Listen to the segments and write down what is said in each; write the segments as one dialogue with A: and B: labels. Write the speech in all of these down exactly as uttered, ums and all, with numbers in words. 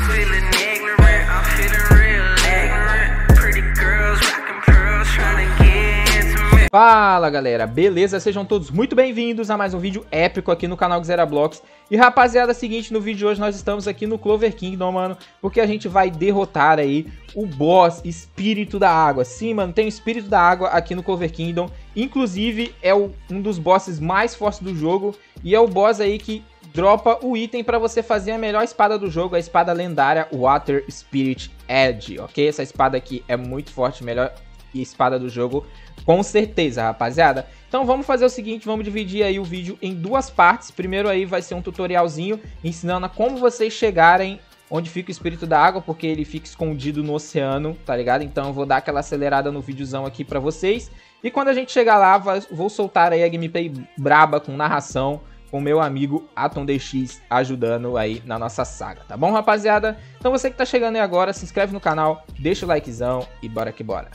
A: Fala galera, beleza? Sejam todos muito bem-vindos a mais um vídeo épico aqui no canal Xerablox. E rapaziada, é o seguinte, no vídeo de hoje nós estamos aqui no Clover Kingdom, mano, porque a gente vai derrotar aí o boss Espírito da Água. Sim, mano, tem o Espírito da Água aqui no Clover Kingdom, inclusive é o, um dos bosses mais fortes do jogo e é o boss aí que dropa o item pra você fazer a melhor espada do jogo, a espada lendária Water Spirit Edge, ok? Essa espada aqui é muito forte, melhor espada do jogo, com certeza, rapaziada. Então vamos fazer o seguinte, vamos dividir aí o vídeo em duas partes. Primeiro aí vai ser um tutorialzinho ensinando a como vocês chegarem onde fica o Espírito da Água, porque ele fica escondido no oceano, tá ligado? Então eu vou dar aquela acelerada no videozão aqui pra vocês. E quando a gente chegar lá, vou soltar aí a gameplay braba com narração, com meu amigo AtomDX ajudando aí na nossa saga, tá bom, rapaziada? Então você que tá chegando aí agora, se inscreve no canal, deixa o likezão e bora que bora.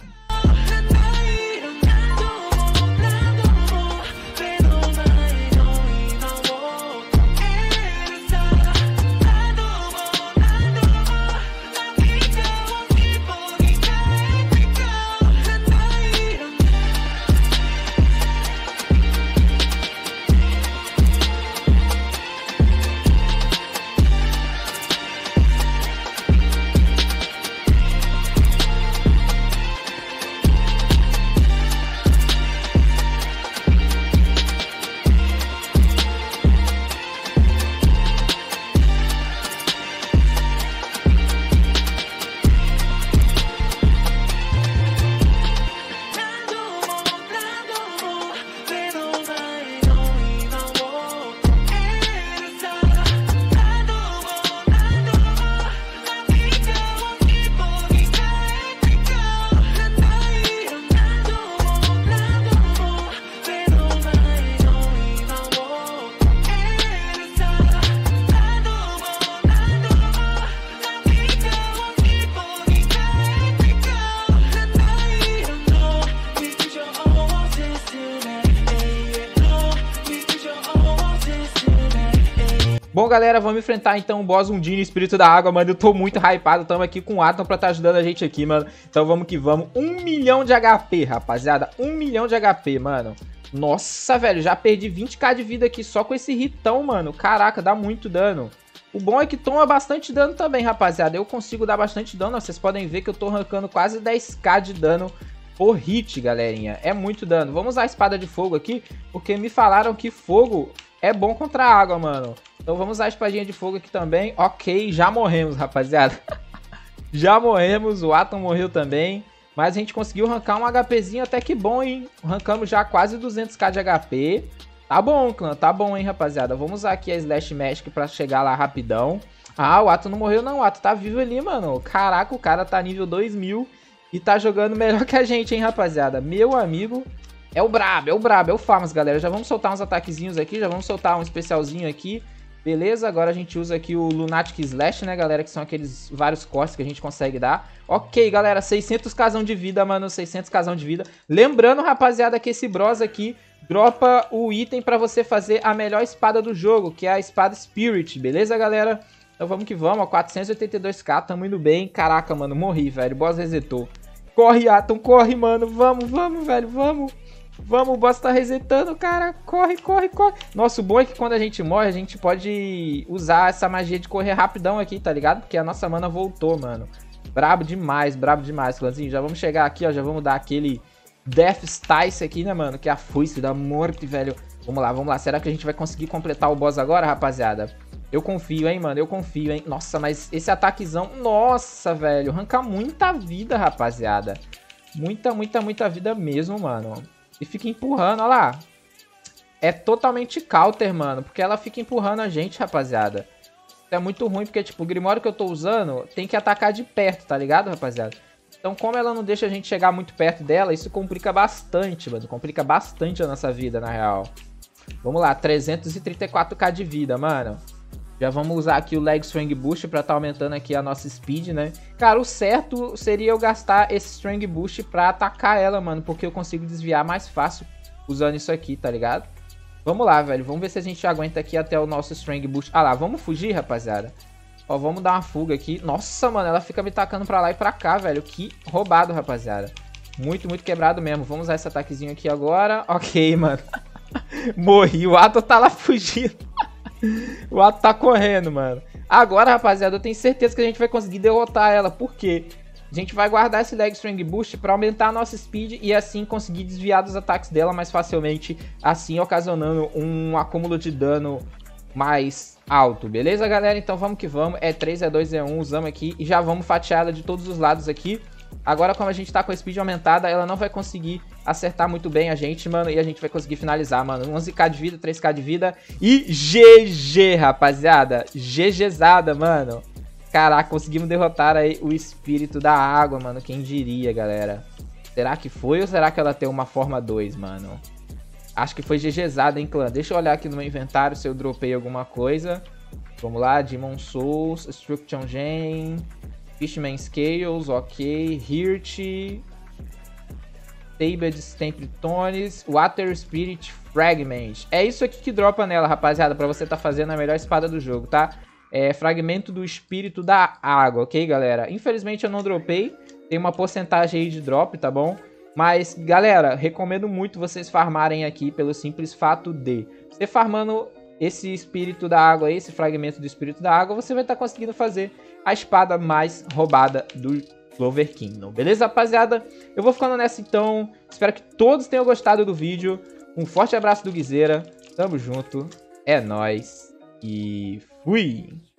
A: Bom, galera, vamos enfrentar então o boss Undine, Espírito da Água, mano. Eu tô muito hypado, tamo aqui com o Atom pra tá ajudando a gente aqui, mano. Então vamos que vamos. Um milhão de H P, rapaziada. Um milhão de H P, mano. Nossa, velho, já perdi vinte k de vida aqui só com esse hitão, mano. Caraca, dá muito dano. O bom é que toma bastante dano também, rapaziada. Eu consigo dar bastante dano, vocês podem ver que eu tô arrancando quase dez k de dano por hit, galerinha. É muito dano. Vamos usar a espada de fogo aqui, porque me falaram que fogo é bom contra a água, mano. Então vamos usar a espadinha de fogo aqui também. Ok, já morremos, rapaziada. Já morremos, o Atom morreu também. Mas a gente conseguiu arrancar um HPzinho até que bom, hein? Arrancamos já quase duzentos k de H P. Tá bom, clã, tá bom, hein, rapaziada. Vamos usar aqui a Slash Magic pra chegar lá rapidão. Ah, o Atom não morreu não, o Atom tá vivo ali, mano. Caraca, o cara tá nível dois mil e tá jogando melhor que a gente, hein, rapaziada. Meu amigo... É o brabo, é o brabo, é o Farmas, galera. Já vamos soltar uns ataquezinhos aqui, já vamos soltar um especialzinho aqui. Beleza, agora a gente usa aqui o Lunatic Slash, né, galera? Que são aqueles vários cortes que a gente consegue dar. Ok, galera, seiscentos k de vida, mano, seiscentos k de vida. Lembrando, rapaziada, que esse bros aqui dropa o item pra você fazer a melhor espada do jogo, que é a espada Spirit, beleza, galera? Então vamos que vamos, ó, quatrocentos e oitenta e dois k, tamo indo bem. Caraca, mano, morri, velho, o boss resetou. Corre, Atom, corre, mano, vamos, vamos, velho, vamos. Vamos, o boss tá resetando, cara. Corre, corre, corre. Nossa, o bom é que quando a gente morre, a gente pode usar essa magia de correr rapidão aqui, tá ligado? Porque a nossa mana voltou, mano. Brabo demais, brabo demais, clãzinho. Já vamos chegar aqui, ó. Já vamos dar aquele Death Stice aqui, né, mano? Que é a foice da morte, velho. Vamos lá, vamos lá. Será que a gente vai conseguir completar o boss agora, rapaziada? Eu confio, hein, mano. Eu confio, hein. Nossa, mas esse ataquezão... Nossa, velho. Arranca muita vida, rapaziada. Muita, muita, muita vida mesmo, mano. E fica empurrando, olha lá. É totalmente counter, mano. Porque ela fica empurrando a gente, rapaziada. Isso é muito ruim, porque, tipo, o Grimório que eu tô usando tem que atacar de perto, tá ligado, rapaziada? Então, como ela não deixa a gente chegar muito perto dela, isso complica bastante, mano. Complica bastante a nossa vida, na real. Vamos lá, trezentos e trinta e quatro k de vida, mano. Já vamos usar aqui o Leg Strength Boost pra tá aumentando aqui a nossa speed, né? Cara, o certo seria eu gastar esse Strength Boost pra atacar ela, mano. Porque eu consigo desviar mais fácil usando isso aqui, tá ligado? Vamos lá, velho. Vamos ver se a gente aguenta aqui até o nosso Strength Boost. Ah lá, vamos fugir, rapaziada. Ó, vamos dar uma fuga aqui. Nossa, mano, ela fica me tacando pra lá e pra cá, velho. Que roubado, rapaziada. Muito, muito quebrado mesmo. Vamos usar esse ataquezinho aqui agora. Ok, mano. Morri. O Ato tá lá fugindo. O Ato tá correndo, mano. Agora, rapaziada, eu tenho certeza que a gente vai conseguir derrotar ela. Por quê? A gente vai guardar esse Leg Strength Boost pra aumentar a nossa speed e assim conseguir desviar dos ataques dela mais facilmente, assim ocasionando um acúmulo de dano mais alto, beleza, galera? Então vamos que vamos, é três, é dois, é um, usamos aqui e já vamos fatiar ela de todos os lados aqui. Agora, como a gente tá com a speed aumentada, ela não vai conseguir acertar muito bem a gente, mano, e a gente vai conseguir finalizar, mano. onze k de vida, três k de vida e G G, rapaziada. GGzada, mano. Caraca, conseguimos derrotar aí o espírito da água, mano. Quem diria, galera? Será que foi ou será que ela tem uma forma dois, mano? Acho que foi GGzada, hein, clã? Deixa eu olhar aqui no meu inventário se eu dropei alguma coisa. Vamos lá, Demon Souls, Struction Gen, Fishman Scales, ok, Hirt, Tabed Templetones, Water Spirit Fragment. É isso aqui que dropa nela, rapaziada, pra você tá fazendo a melhor espada do jogo, tá? É fragmento do espírito da água, ok, galera? Infelizmente eu não dropei, tem uma porcentagem aí de drop, tá bom? Mas, galera, recomendo muito vocês farmarem aqui pelo simples fato de você farmando esse espírito da água, esse fragmento do espírito da água, você vai estar conseguindo fazer a espada mais roubada do Clover Kingdom. Beleza, rapaziada? Eu vou ficando nessa então. Espero que todos tenham gostado do vídeo. Um forte abraço do Guizeira. Tamo junto. É nóis. E fui!